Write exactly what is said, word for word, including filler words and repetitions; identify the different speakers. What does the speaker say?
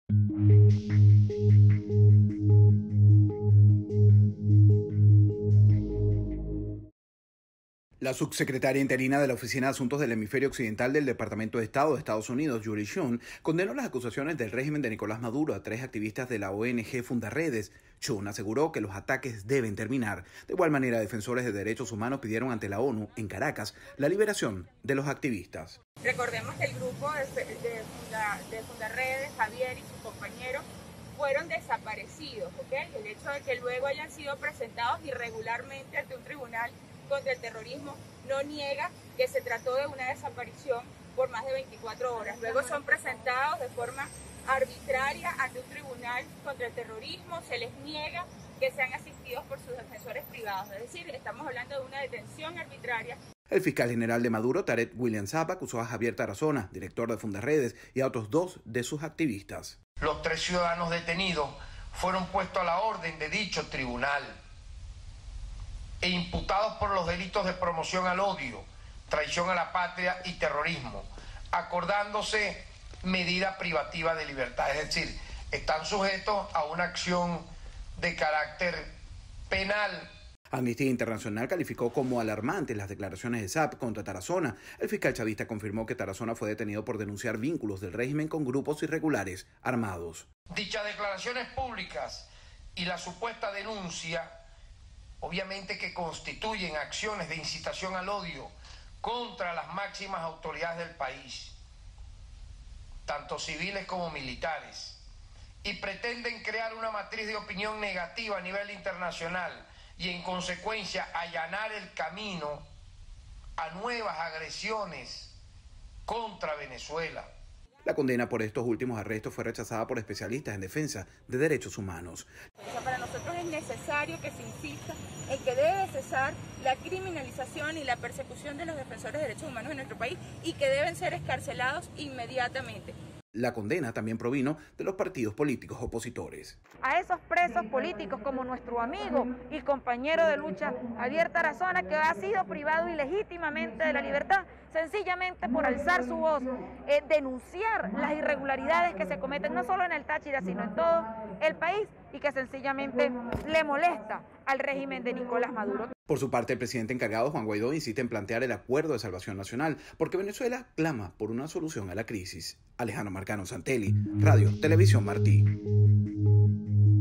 Speaker 1: La subsecretaria interina de la Oficina de Asuntos del Hemisferio Occidental del Departamento de Estado de Estados Unidos, Julie Shun, condenó las acusaciones del régimen de Nicolás Maduro a tres activistas de la O N G Fundaredes. Shun aseguró que los ataques deben terminar. De igual manera, defensores de derechos humanos pidieron ante la ONU, en Caracas, la liberación de los activistas.
Speaker 2: Recordemos que el grupo de, de, Funda, de Fundaredes, Javier y sus compañeros, fueron desaparecidos, ¿ok? El hecho de que luego hayan sido presentados irregularmente ante un tribunal contra el terrorismo no niega que se trató de una desaparición por más de veinticuatro horas. Luego son presentados de forma arbitraria ante un tribunal contra el terrorismo, se les niega que sean asistidos por sus defensores privados. Es decir, estamos hablando de una detención arbitraria.
Speaker 1: El fiscal general de Maduro, Tarek William Saab, acusó a Javier Tarazona, director de Fundaredes, y a otros dos de sus activistas.
Speaker 3: Los tres ciudadanos detenidos fueron puestos a la orden de dicho tribunal e imputados por los delitos de promoción al odio, traición a la patria y terrorismo, acordándose medida privativa de libertad. Es decir, están sujetos a una acción de carácter penal.
Speaker 1: Amnistía Internacional calificó como alarmantes las declaraciones de Saab contra Tarazona. El fiscal chavista confirmó que Tarazona fue detenido por denunciar vínculos del régimen con grupos irregulares armados.
Speaker 3: Dichas declaraciones públicas y la supuesta denuncia, obviamente que constituyen acciones de incitación al odio contra las máximas autoridades del país, tanto civiles como militares, y pretenden crear una matriz de opinión negativa a nivel internacional y en consecuencia allanar el camino a nuevas agresiones contra Venezuela.
Speaker 1: La condena por estos últimos arrestos fue rechazada por especialistas en defensa de derechos humanos.
Speaker 2: Para nosotros es necesario que se insista en que debe cesar la criminalización y la persecución de los defensores de derechos humanos en nuestro país y que deben ser excarcelados inmediatamente.
Speaker 1: La condena también provino de los partidos políticos opositores.
Speaker 4: A esos presos políticos como nuestro amigo y compañero de lucha Javier Tarazona, que ha sido privado ilegítimamente de la libertad, sencillamente por alzar su voz, eh, denunciar las irregularidades que se cometen no solo en el Táchira, sino en todo el país, y que sencillamente le molesta al régimen de Nicolás Maduro.
Speaker 1: Por su parte, el presidente encargado, Juan Guaidó, insiste en plantear el Acuerdo de Salvación Nacional, porque Venezuela clama por una solución a la crisis. Alejandro Marcano Santelli, Radio Televisión Martí.